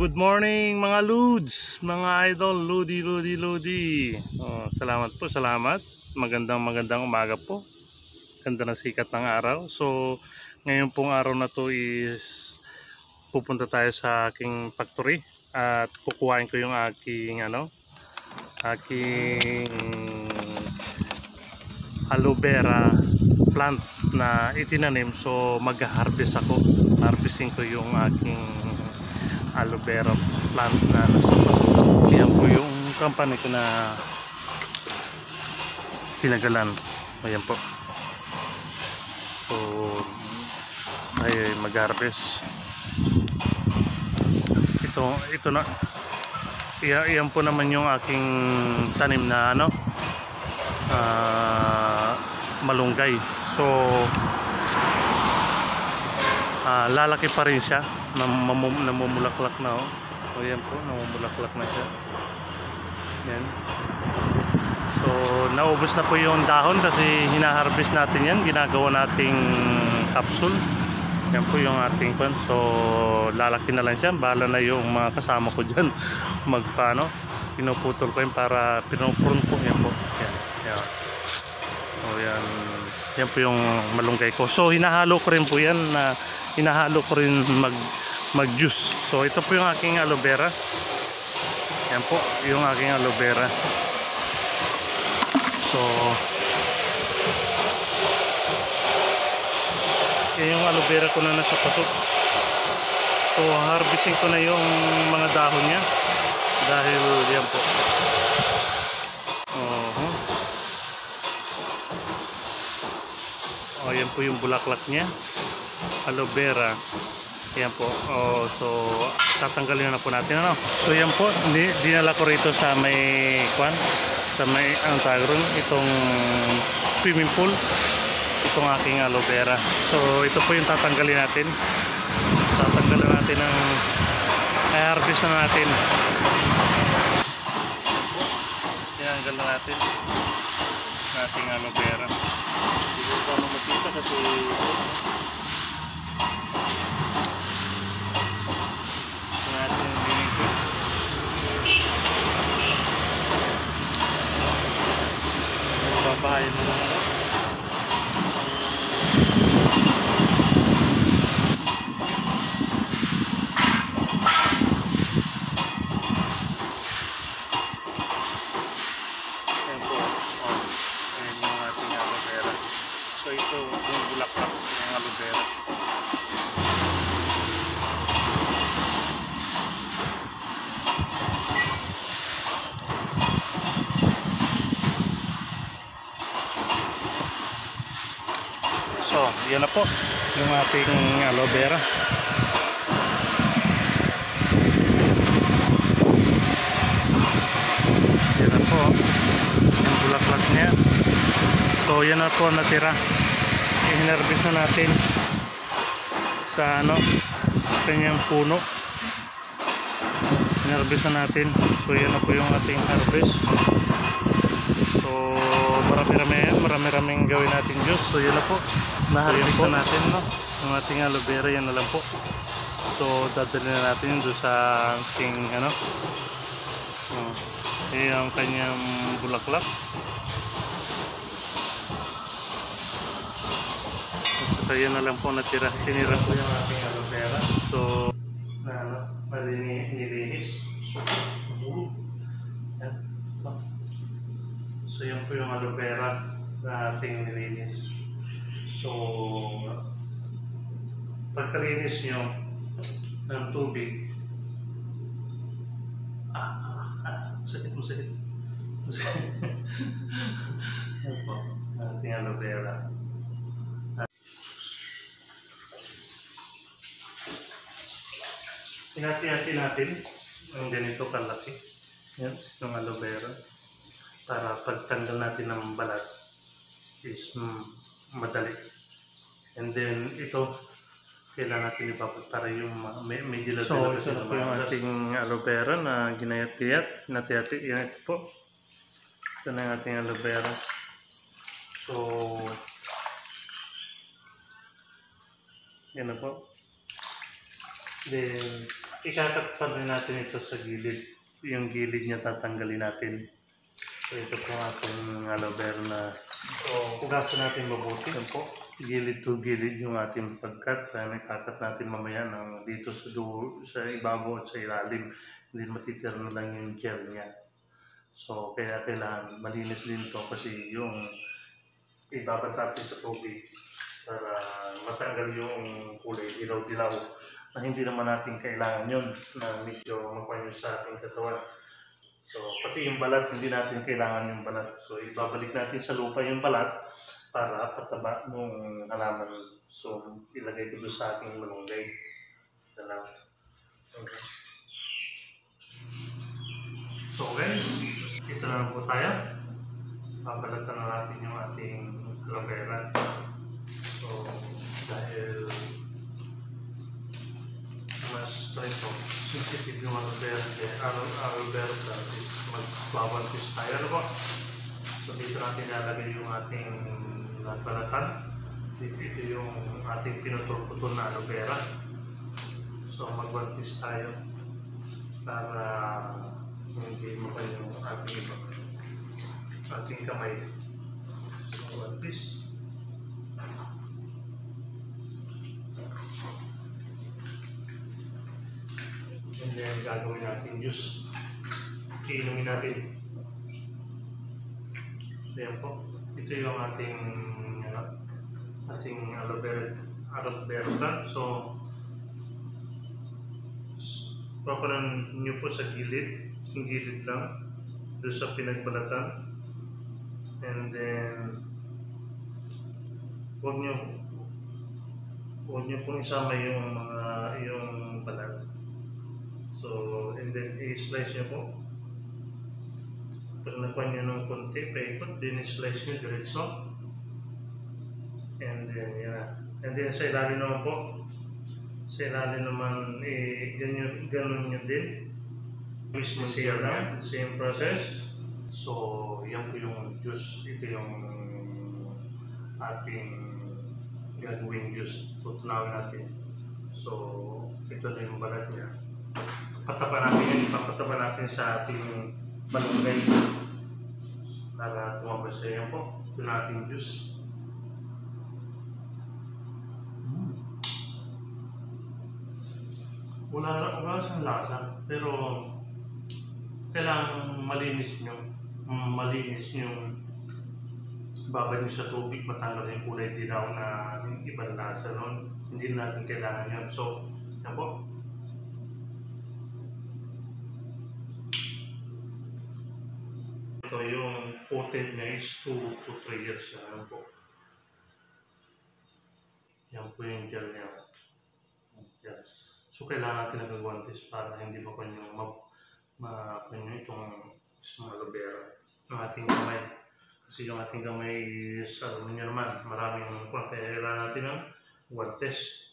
Good morning mga Ludes, mga idol, Ludi. Salamat po, salamat. Magandang umaga po. Ganda ng sikat ng araw. So, ngayon pong araw na to is pupunta tayo sa aking factory at kukuhain ko yung aking aloe vera plant na itinanim. So, mag-harvest ako. Harvesting ko yung aking aloe vera plant na nasa paso. Yan po yung company ko na tinagalan. Ayan po. So ay mag-harvest. Ito na. Iyan po naman yung aking tanim na malunggay. So lalaki pa rin siya, namumulaklak na. O yan po, namumulaklak na siya. Yan. So naubos na po yung dahon kasi hinaharvest natin yan, ginagawa nating capsule. Yan po yung ating pan. So lalaki na lang siya, bahala na yung mga kasama ko dyan pinuputol ko yun para pinupurun po. Yan po. Yan. O yan. Yan po yung malunggay ko. So hinahalo ko rin po yan na hinahalo ko rin mag-juice. So ito po yung aking aloe vera. Yan po yung aking aloe vera. So yan yung aloe vera ko na nasa paso. So harvesting ko na yung mga dahon niya dahil yan po. Yan po yung bulaklak niya, aloe vera. Yan po. So tatanggalin na po natin So yan po, dinala ko rito sa may ang tawag ron, itong swimming pool, itong aking aloe vera. So ito po yung tatanggalin natin. Tatanggalin natin ng harvest na natin. Tinanggal na natin ating aloe vera. Hindi ko pa makita kasi natin binigay. Babahay mo na. So ito yung bulaklak ng aloe vera. So yan na po yung ating aloe vera. Yan na po yung bulaklak niya. So yan na po natira. I-harvest na natin sa kanyang puno. I-harvest na natin. So yan na po yung ating harvest. So marami-raming gawin natin juice. So yan na po. Na-harvest na natin yung ating aloe vera. Yan na lang po. So dadalhin na natin doon sa ating yung kanyang bulaklak. So yan na lang po natira. Tinira ko yung ating aloe vera. So nilinis. So yan po yung aloe vera na ating nilinis. So pagkalinis nyo ng tubig, masakit. Yan po ating aloe vera. Hinati-hati natin ang ganito kalaki. Yan, yung aloe vera. Para pagtanggal natin ng balat is madali. And then ito, kailangan natin ipapag para yung medyo lang. So ito na po yung ating aloe vera na ginayat-gayat. Hinati-hati. Yan ito po. Ito na yung ating aloe vera. So yan na po. Then ikakat pa rin natin ito sa gilid. Yung gilid niya tatanggalin natin. So ito po ating aloe vera na hugasan natin mabuti. Yan po. Gilid to gilid yung ating pagkat. Kaya ikakat natin mamaya ng dito sa ibabaw at sa ilalim. Hindi matitira na lang yung gel niya. So kaya kailangan malinis din ito kasi yung ibabat natin sa tubig para matanggal yung kulay dilaw-dilaw na hindi naman natin kailangan yun na medyo mapanyo sa ating katawan. So pati yung balat, hindi natin kailangan yung balat. So ibabalik natin sa lupa yung balat para pataba ng halaman. So ilagay ko doon sa ating malunggay. Okay. So guys, ito na po tayo. Papalatan na natin yung ating aloe vera. So, dahil mas ito, sensitive yung aloe vera sa magbabantis tayo. Ano po? So, dito natin nalagay yung ating balatan. Ito yung ating pinutol-putol na aloe vera. So, magbantis tayo para hindi mapal yung ating kamay. So, at least and then gagawin natin juice. Iinumin natin. Ayan po. Ito yung ating aloe vera. So paparan nyo po sa gilid. Yung gilid lang. Doon sa pinagbalatan. And then huwag nyo pong isama yung balat. So, and then i-slice nyo po. Pag nakuha nyo ng konti, paikot, then i-slice nyo diretso. And then, yan. And then sa ilalim naman po, sa ilalim naman, ganun nyo din. Mismo siya lang, same process. So, yan po yung juice. Ito yung ating gagawin juice. Tutunawin natin. So, ito na yung balat niya. Pataba natin yan. Ipapataba natin sa ating malunggay. Para tumabas siya. Yan po. Ito na ating juice. Wala siyang lasa. Pero, kailangan malinis yung babad nyo sa tubig, matanggal yung kulay dilaw na ibang lasa nun. Hindi natin kailangan yun. So, yan po. Ito yung potent niya is 2 to 3 years. Yan po. Yan po yung gel niya. Yan. So, kailangan natin nagagwantes para hindi mapanyo itong aloe vera ng ating kamay. Kasi yung ating kamay sa niya naman, maraming kailangan natin ng guantes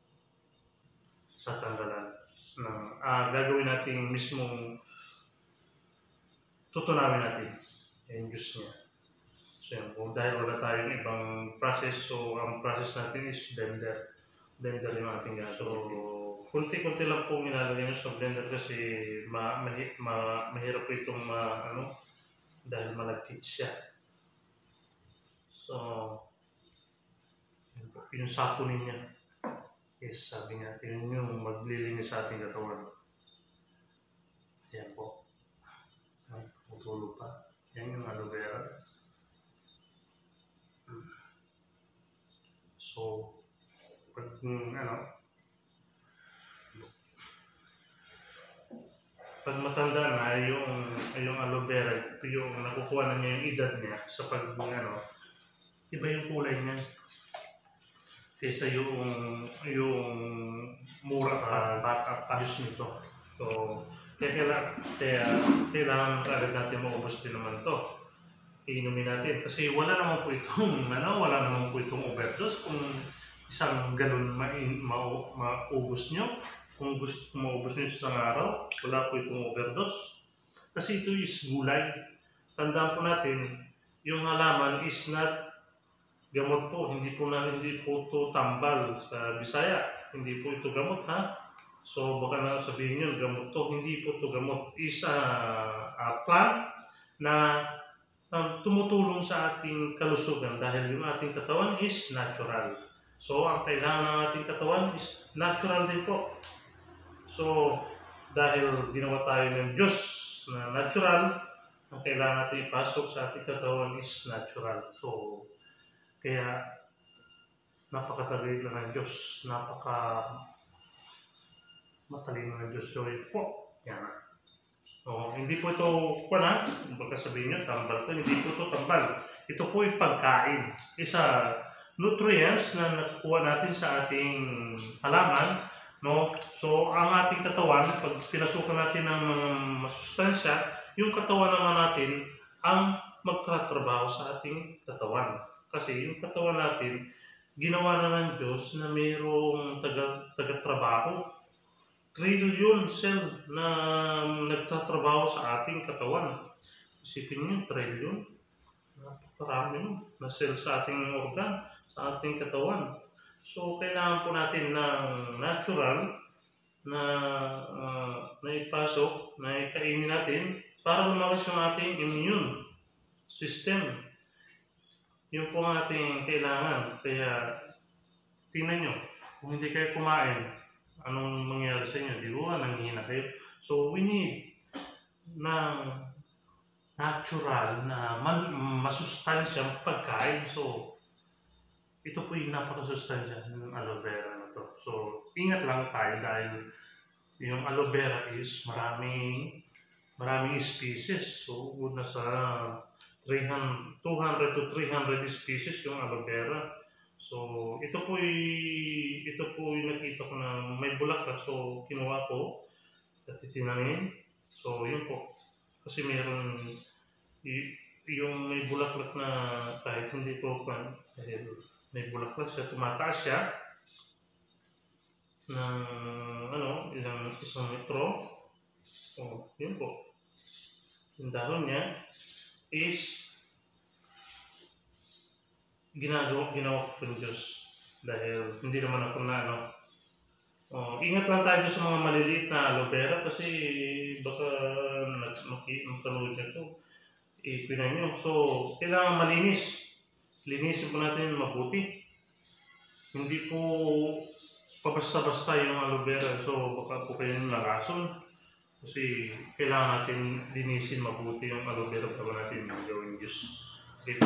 sa tanggalan. Gagawin natin mismong tutunawin natin yung juice niya. So yan po, dahil wala tayong ibang process, so ang process natin is blender yung ating gagawin. Kunti-kunti lang po nilalagay nyo sa blender kasi mahirap po itong dahil malagkit siya. So, yung sapunin niya is sabi nga, yun yung maglilinis sa ating katawan. Yan po. Tumutulo pa. Yan yung aloe vera. So, pag matanda na yung aloe vera, yung nakukuha na niya yung edad niya sa iba yung kulay niya kaysa yung mura pa juice nito. So kailangan agad natin maubos din naman to. Iinumin natin kasi wala naman po itong overdose. Kung isang galon maubos nyo, kung gusto maubos nyo sa isang araw, wala po itong overdose. Kasi ito is gulay. Tandaan po natin, yung halaman is not gamot po. Hindi po ito tambal sa Bisaya. Hindi po ito gamot, ha? So baka na sabihin nyo, gamot to. Hindi po to gamot. Is a plant na tumutulong sa ating kalusugan dahil yung ating katawan is natural. So ang kailangan ng ating katawan is natural din po. So dahil ginawa tayo ng Diyos na natural, ang kailangan natin ipasok sa ating katawan is natural. So kaya napakadali lang ng Diyos, matalino ng Diyos. So ito po, yan. Hindi po ito, baka sabihin nyo, tambal to. Hindi po ito tambal. Ito po yung pagkain. Isa, nutrients na nakuha natin sa ating halaman. No? So, ang ating katawan, pag pinasukan natin ng mga masustansya, yung katawan naman natin ang magtatrabaho sa ating katawan. Kasi yung katawan natin, ginawa na ng Diyos na mayroong taga-trabaho. Trillion cell na nagtatrabaho sa ating katawan. Isipin niyo, trillion. Napakarami na cell sa ating organ, sa ating katawan. So, kailangan po natin ng natural na ipasok, na ikainin natin para lumakas yung ating immune system. Yun po ang ating kailangan. Kaya, tingnan nyo, kung hindi kayo kumain, anong mangyayari sa inyo? Di ba, nanghihina kayo. So, we need ng natural na masustansyang pagkain. So, ito po yung napakasustansya ng aloe vera na to. So, ingat lang tayo dahil yung aloe vera is maraming species. So, nasa 200 to 300 species yung aloe vera. So, ito po yung nakita ko na may bulaklak. So, kinuha ko at titinanin. So, yun po. Kasi meron yung may bulaklak na kahit hindi ko dahil may bulaklak siya, tumataas siya ng isang metro. So, yun po. Yung dahon niya is ginawa ko ng Diyos dahil hindi naman ako ingat lang tayo sa mga maliliit na aloe vera kasi baka magkaroon na ito ipinan nyo. So kailangan malinis, linisin po natin mabuti, hindi po pabasta-basta yung aloe vera. So baka po kayo nalason kasi kailangan natin linisin mabuti yung aloe vera bago natin gawin juice. Okay.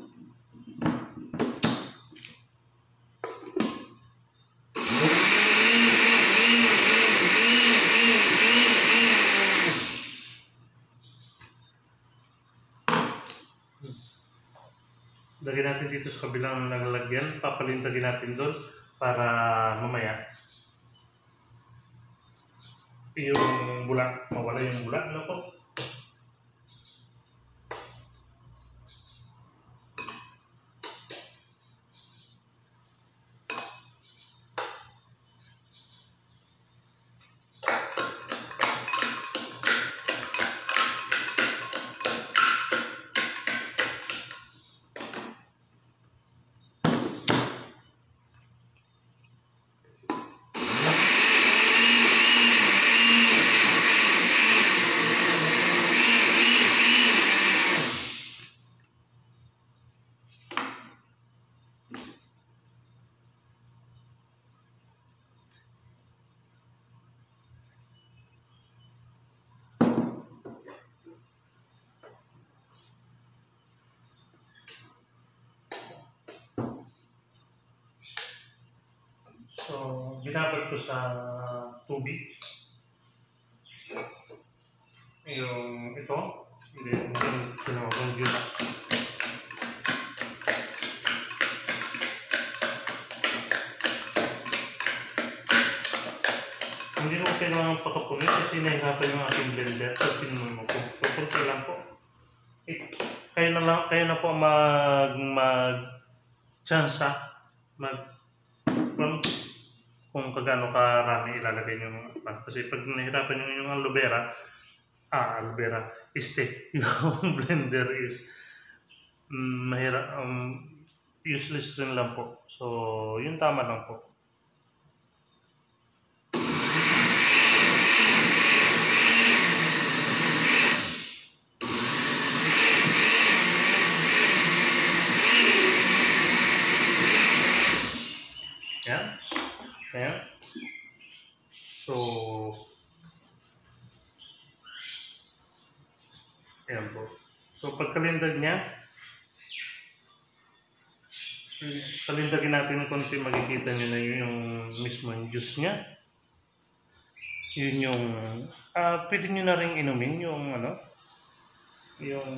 Lagyan natin dito sa kabilang nalalagyan, papalintagin natin doon para mamaya yung bula, mawala yung bula. Ano po? So, ginabad ko sa tubig yung ito, then ginawa kong juice. Hindi mo kailangan pakapunin kasi nahihirapan yung ating blender sa pinunod ko. So, kunti lang po. Kayo na po mag-tsansa, kung kagano karami ilalagay nyo. Kasi pag nahirapan nyo yung aloe vera, yung blender is mahirap, useless rin lang po. So, yun tama lang po. Yan. Ayan. So, ayan po. So, pagkalindag niya, kalindagin natin ng konti, makikita nyo na yung mismo yung juice niya. Yun yung, pwede nyo na rin inumin yung yung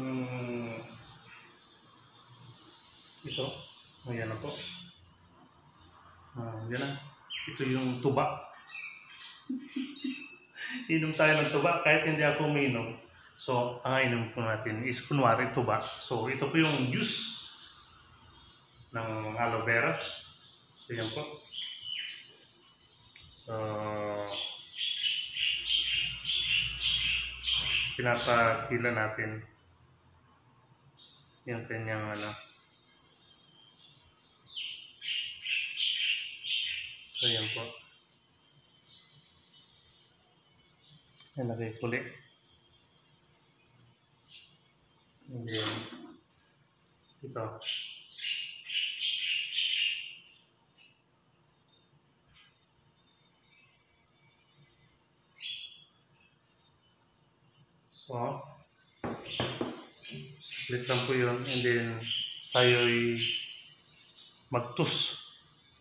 ito. Ayan na po. Yan na. Ito yung tuba. Inom tayo ng tuba kahit hindi ako uminom. So, ang inom po natin is kunwari tuba. So, ito po yung juice ng aloe vera. So, yan po. So, pinapatila natin yung kanyang So, yan po. Nalagay ko ulit. And then, ito. So, split lang po yun. And then, tayo'y mag-tus.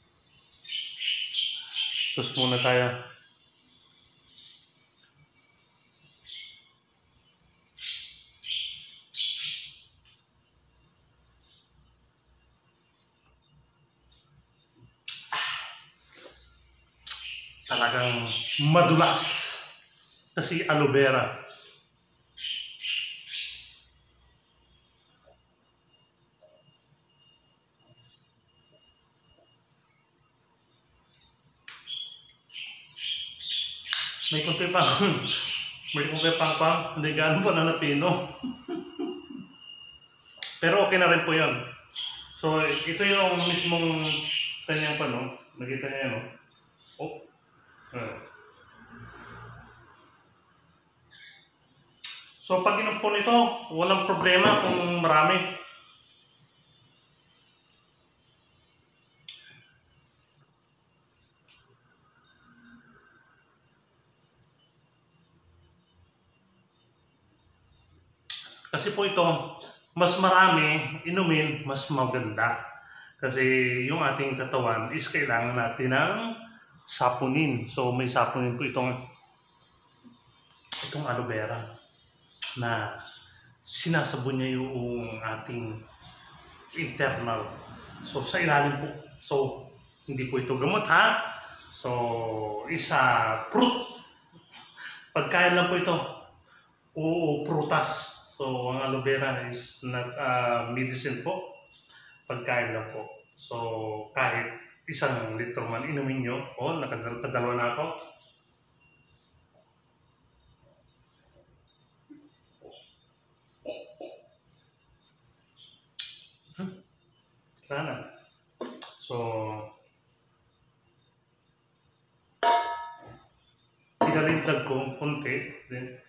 Tus muna tayo. Talagang madulas. Kasi aloe vera. May konti pa hindi gano'n pa na napino. Pero okay na rin po yun. So, ito yung mismong kanyang nakita niya yan, oh. So, pag inom po nito, walang problema kung marami. Kasi po ito, mas marami inumin, mas maganda. Kasi yung ating katawan is kailangan natin ng sapunin. So may sapunin po itong aloe vera na sinasabon niya yung ating internal. So sa ilalim po. So hindi po ito gamot ha. So isa fruit. Pagkain lang po ito. O prutas. So, ang aloe vera is not medicine po. Pagkain lang po. So, kahit 1 litro man inumin nyo, nakadalawa na ako. Sana. So, pinalintag ko konti. Then,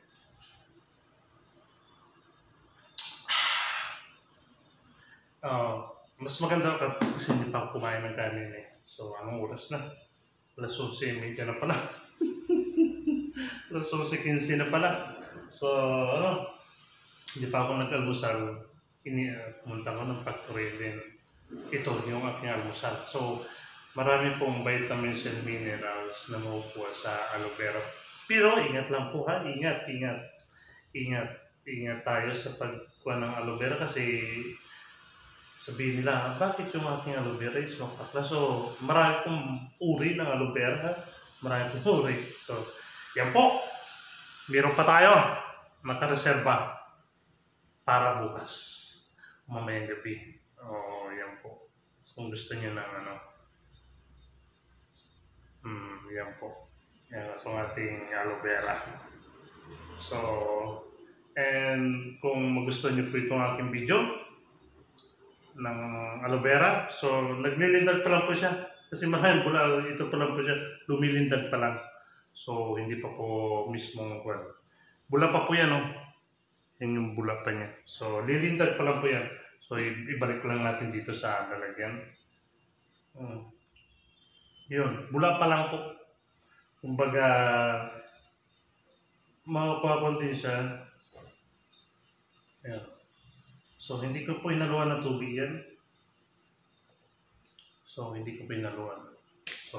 mas maganda kasi hindi pa ako kumain ng kanin eh. So, anong oras na? Alas 11:30 na pala. Alas 11:15 na pala. So, hindi pa ako nag-almusal. Pumunta ko ng factory din. Ito yung aking almusal. So, marami pong vitamins and minerals na makukuha sa aloe vera. Pero, ingat lang po ha. Ingat tayo sa pagkuha ng aloe vera kasi sabihin nila, bakit yung aking aloe vera is makakla? So, marami pong uri ng aloe vera. Marami pong uri. So, yan po. Meron pa tayo. Nakareserba para bukas. Mamayang gabi. Yan po. Kung gusto niyo ng yan po. Yan itong ating aloe vera. So, and kung magustuhan niyo po itong aking video, ng aloe vera. So, naglilindag pa lang po siya. Kasi maraming bula, ito pa lang po siya. Lumilindag pa lang. So, hindi pa po mismo, bula pa po yan, Yan yung bula pa niya. So, lilindag pa lang po yan. So, ibalik lang natin dito sa lalagyan. Yun, bula pa lang po. Kumbaga, mapapakunti siya. Ayan. So, hindi ko po inaluan ng tubig yan. So, hindi ko po inaluan. So,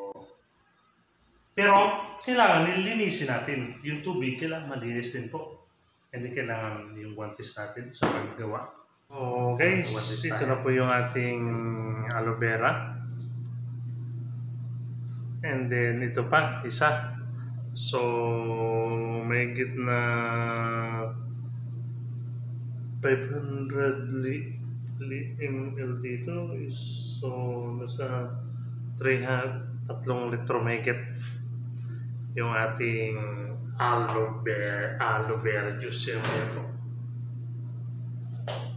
pero, kailangan nilinisin natin. Yung tubig, kailangan malinis din po. Hindi kailangan yung guantes natin sa paggawa. So, guys, ito na po yung ating aloe vera. And then, ito pa, isa. So, may na 500 ml dito is so nasa 3 litro mahigit yung ating aloe vera juice yung ito.